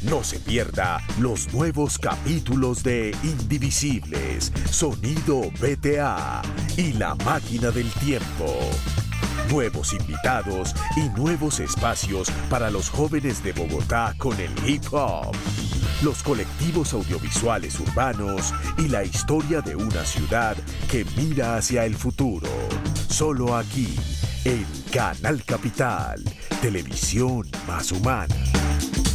No se pierda los nuevos capítulos de Indivisibles, Sonido BTA y La Máquina del Tiempo. Nuevos invitados y nuevos espacios para los jóvenes de Bogotá con el hip hop, los colectivos audiovisuales urbanos y la historia de una ciudad que mira hacia el futuro. Solo aquí, en Canal Capital, televisión más humana.